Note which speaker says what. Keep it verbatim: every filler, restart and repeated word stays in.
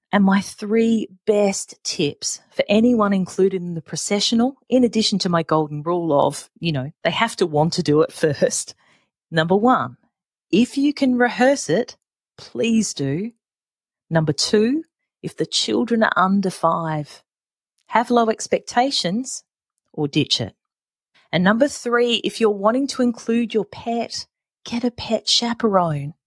Speaker 1: And my three best tips for anyone included in the processional, in addition to my golden rule of, you know, they have to want to do it first. Number one, if you can rehearse it, please do. Number two, if the children are under five, have low expectations or ditch it. And number three, if you're wanting to include your pet, get a pet chaperone.